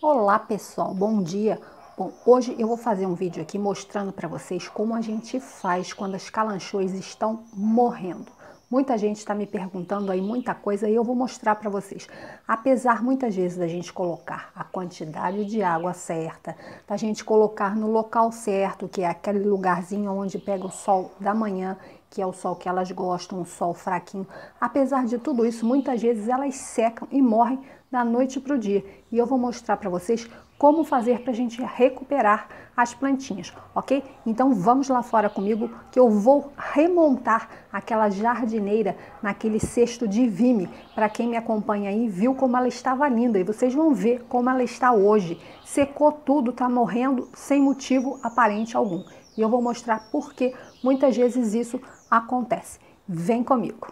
Olá pessoal, bom dia! Bom, hoje eu vou fazer um vídeo aqui mostrando para vocês como a gente faz quando as calanchoes estão morrendo. Muita gente está me perguntando aí muita coisa e eu vou mostrar para vocês. Apesar muitas vezes da gente colocar a quantidade de água certa, da gente colocar no local certo, que é aquele lugarzinho onde pega o sol da manhã, que é o sol que elas gostam, um sol fraquinho. Apesar de tudo isso, muitas vezes elas secam e morrem da noite para o dia. E eu vou mostrar para vocês como fazer para a gente recuperar as plantinhas, ok? Então vamos lá fora comigo que eu vou remontar aquela jardineira naquele cesto de vime. Para quem me acompanha aí viu como ela estava linda e vocês vão ver como ela está hoje. Secou tudo, está morrendo sem motivo aparente algum. E eu vou mostrar por que muitas vezes isso acontece. Vem comigo.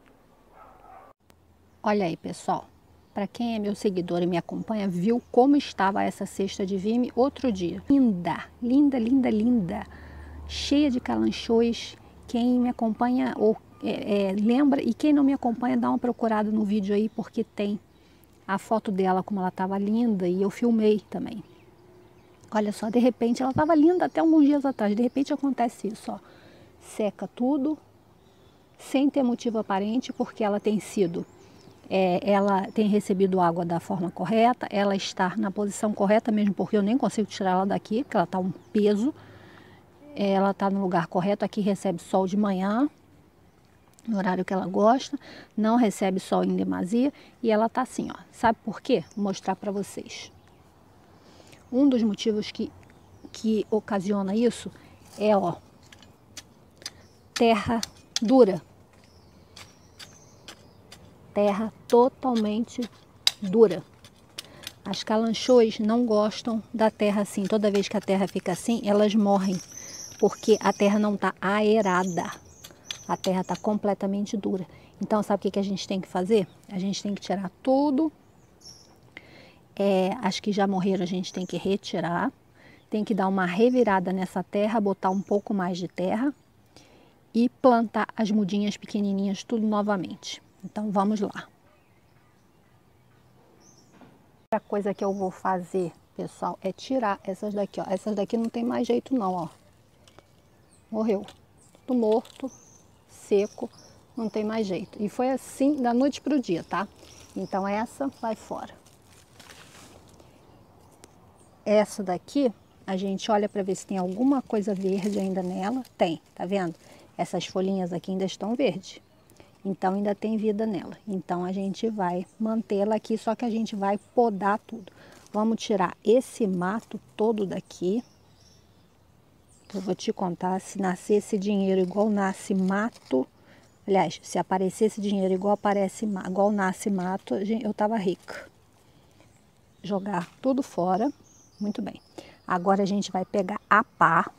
Olha aí, pessoal. Para quem é meu seguidor e me acompanha, viu como estava essa cesta de vime outro dia. Linda, linda, linda, linda. Cheia de calanchoes. Quem me acompanha ou lembra, e quem não me acompanha, dá uma procurada no vídeo aí, porque tem a foto dela como ela estava linda e eu filmei também. Olha só, de repente ela estava linda até alguns dias atrás. De repente acontece isso, ó. Seca tudo, sem ter motivo aparente, porque ela tem sido... ela tem recebido água da forma correta, ela está na posição correta mesmo, porque eu nem consigo tirar ela daqui, porque ela está um peso. Ela está no lugar correto, aqui recebe sol de manhã, no horário que ela gosta, não recebe sol em demasia, e ela está assim, ó. Sabe por quê? Vou mostrar para vocês. Um dos motivos que ocasiona isso é, ó, terra dura. Terra totalmente dura. As calanchoes não gostam da terra assim. Toda vez que a terra fica assim, elas morrem, porque a terra não está aerada. A terra está completamente dura. Então, sabe o que a gente tem que fazer? A gente tem que tirar tudo. As que já morreram a gente tem que retirar. Tem que dar uma revirada nessa terra, botar um pouco mais de terra e plantar as mudinhas pequenininhas tudo novamente. Então, vamos lá. A coisa que eu vou fazer, pessoal, é tirar essas daqui, ó. Essas daqui não tem mais jeito não, ó. Morreu. Tudo morto, seco, não tem mais jeito. E foi assim da noite para o dia, tá? Então essa vai fora. Essa daqui, a gente olha para ver se tem alguma coisa verde ainda nela. Tem, tá vendo? Essas folhinhas aqui ainda estão verdes. Então ainda tem vida nela. Então a gente vai mantê-la aqui, só que a gente vai podar tudo. Vamos tirar esse mato todo daqui. Eu vou te contar, se nascesse dinheiro igual nasce mato, aliás, se aparecesse dinheiro igual nasce mato, eu tava rica. Jogar tudo fora. Muito bem. Agora a gente vai pegar a pá.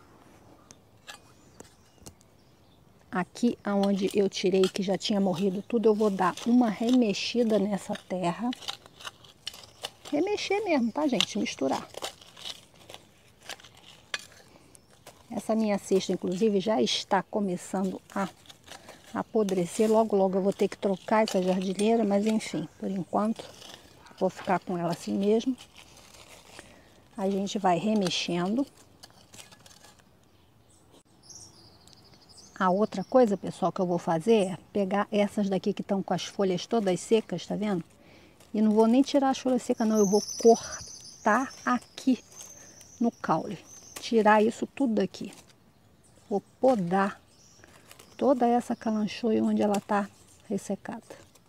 Aqui onde eu tirei, que já tinha morrido tudo, eu vou dar uma remexida nessa terra. Remexer mesmo, tá, gente? Misturar. Essa minha cesta, inclusive, já está começando a apodrecer. Logo, logo eu vou ter que trocar essa jardineira, mas enfim, por enquanto, vou ficar com ela assim mesmo. A gente vai remexendo. A outra coisa, pessoal, que eu vou fazer é pegar essas daqui que estão com as folhas todas secas, tá vendo? E não vou nem tirar as folhas secas, não. Eu vou cortar aqui no caule. Tirar isso tudo daqui. Vou podar toda essa calanchoe onde ela tá ressecada.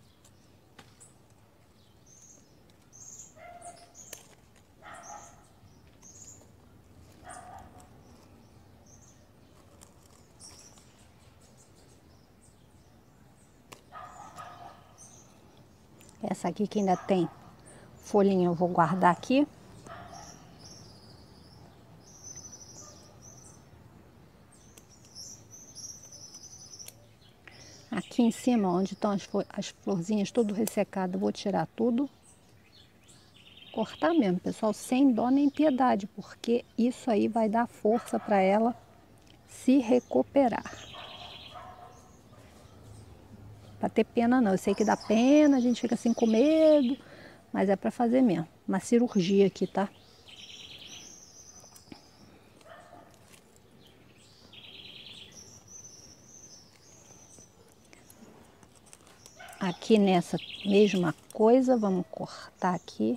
Essa aqui que ainda tem folhinha eu vou guardar aqui. Aqui em cima, onde estão as florzinhas tudo ressecado, eu vou tirar tudo. Cortar mesmo, pessoal, sem dó nem piedade, porque isso aí vai dar força para ela se recuperar. Para ter pena não, eu sei que dá pena, a gente fica assim com medo, mas é para fazer mesmo, uma cirurgia aqui, tá? Aqui nessa mesma coisa, vamos cortar aqui.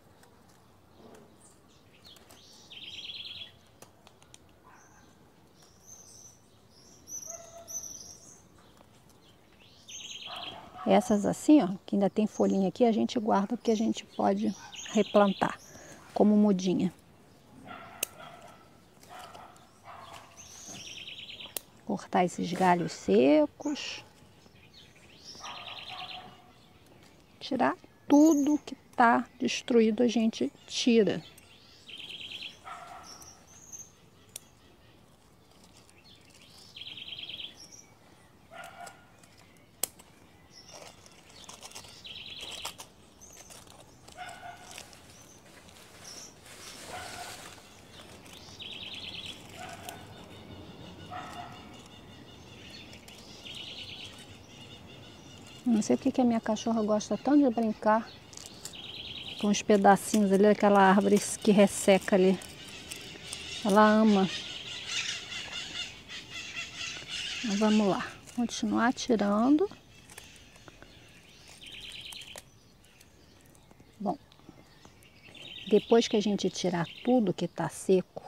Essas assim, ó, que ainda tem folhinha aqui, a gente guarda porque a gente pode replantar como mudinha. Cortar esses galhos secos. Tirar tudo que tá destruído, a gente tira. Não sei porque que a minha cachorra gosta tanto de brincar com os pedacinhos ali daquela árvore que resseca ali. Ela ama. Mas vamos lá, continuar tirando. Bom, depois que a gente tirar tudo que está seco,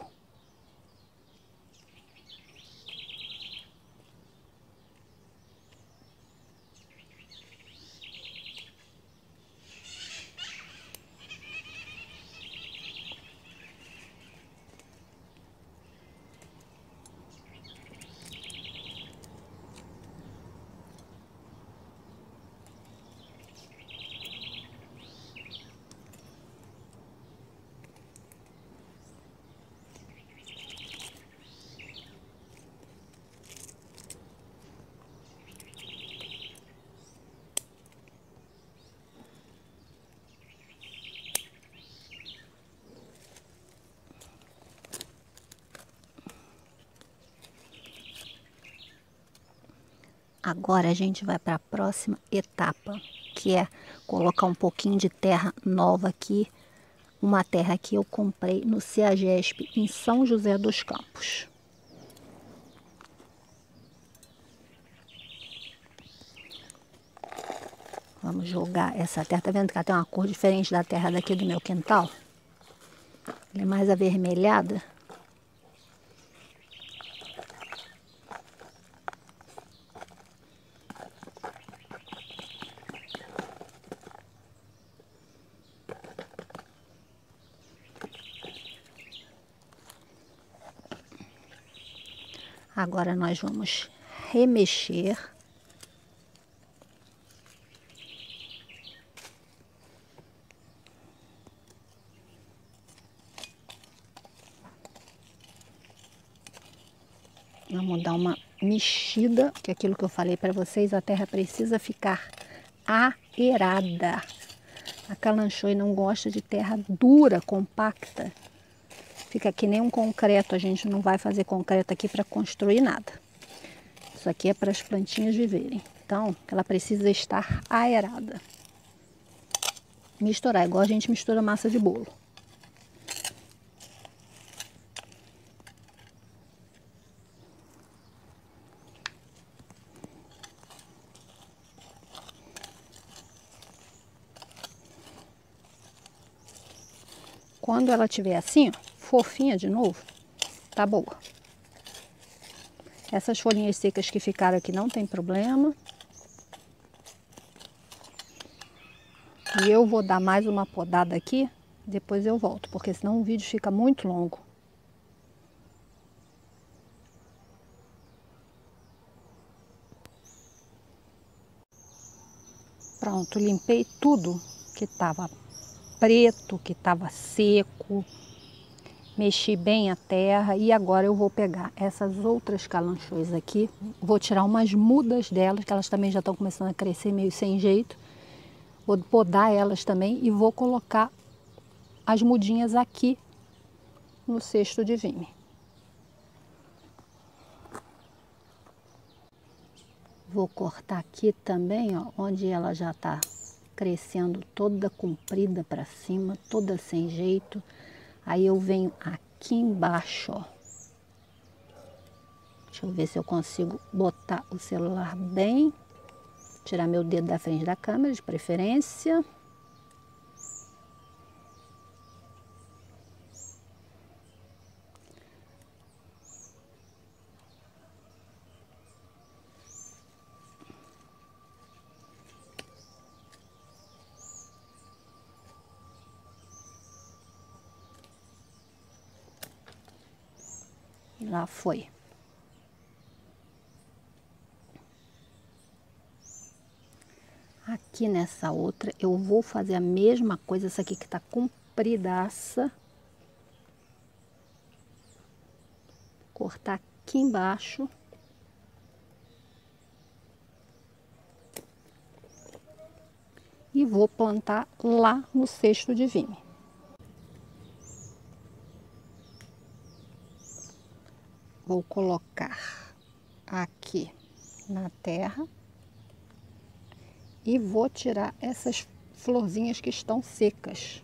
agora a gente vai para a próxima etapa, que é colocar um pouquinho de terra nova aqui. Uma terra que eu comprei no CEAGESP em São José dos Campos. Vamos jogar essa terra. Tá vendo que ela tem uma cor diferente da terra daqui do meu quintal? Ela é mais avermelhada. Agora nós vamos remexer. Vamos dar uma mexida, que é aquilo que eu falei para vocês, a terra precisa ficar aerada. A calanchoe não gosta de terra dura, compacta. Fica que nem um concreto, a gente não vai fazer concreto aqui para construir nada. Isso aqui é para as plantinhas viverem. Então, ela precisa estar aerada. Misturar, igual a gente mistura massa de bolo. Quando ela estiver assim, ó, fofinha de novo, tá boa. Essas folhinhas secas que ficaram aqui não tem problema. E eu vou dar mais uma podada aqui, depois eu volto, porque senão o vídeo fica muito longo. Pronto, limpei tudo que estava preto, que estava seco. Mexi bem a terra e agora eu vou pegar essas outras calanchoes aqui. Vou tirar umas mudas delas, que elas também já estão começando a crescer meio sem jeito. Vou podar elas também e vou colocar as mudinhas aqui no cesto de vime. Vou cortar aqui também, ó, onde ela já está crescendo toda comprida para cima, toda sem jeito. Aí eu venho aqui embaixo, ó. Deixa eu ver se eu consigo botar o celular bem. Tirar meu dedo da frente da câmera, de preferência. Lá foi. Aqui nessa outra eu vou fazer a mesma coisa, essa aqui que tá compridaça. Cortar aqui embaixo. E vou plantar lá no cesto de vime. Vou colocar aqui na terra. E vou tirar essas florzinhas que estão secas.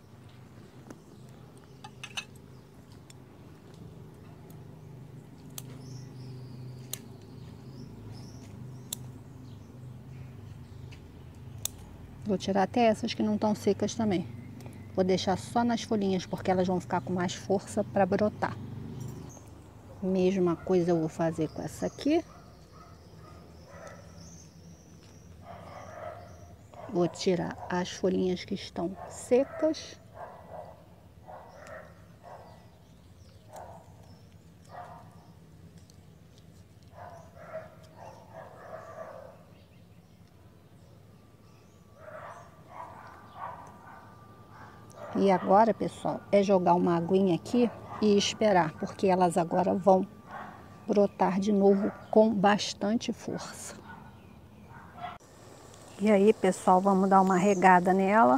Vou tirar até essas que não estão secas também. Vou deixar só nas folhinhas, porque elas vão ficar com mais força para brotar. Mesma coisa eu vou fazer com essa aqui. Vou tirar as folhinhas que estão secas. E agora, pessoal, é jogar uma aguinha aqui e esperar, porque elas agora vão brotar de novo com bastante força. E aí, pessoal, vamos dar uma regada nela.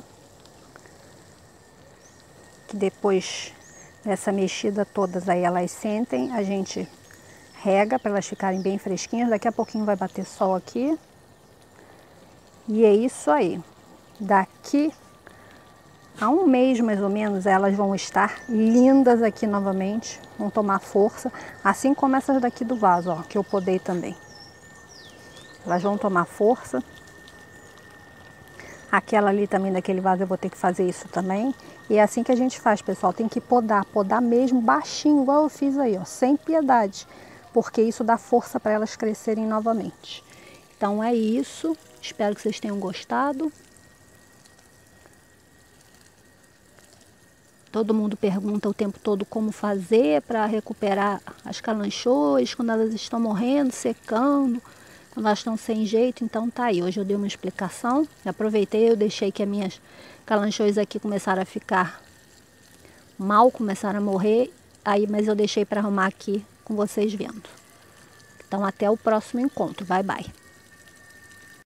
Que depois dessa mexida todas aí elas sentem, a gente rega para elas ficarem bem fresquinhas. Daqui a pouquinho vai bater sol aqui. E é isso aí. Daqui a um mês mais ou menos elas vão estar lindas aqui novamente. Vão tomar força, assim como essas daqui do vaso, ó, que eu podei também. Elas vão tomar força. Aquela ali também daquele vaso eu vou ter que fazer isso também. E é assim que a gente faz, pessoal. Tem que podar mesmo baixinho, igual eu fiz aí, ó, sem piedade. Porque isso dá força para elas crescerem novamente. Então é isso. Espero que vocês tenham gostado. Todo mundo pergunta o tempo todo como fazer para recuperar as calanchoes quando elas estão morrendo, secando. Elas estão sem jeito, então tá aí. Hoje eu dei uma explicação. Aproveitei, eu deixei que as minhas calanchoes aqui começaram a ficar mal, começaram a morrer. Aí, mas eu deixei para arrumar aqui com vocês vendo. Então até o próximo encontro. Bye, bye.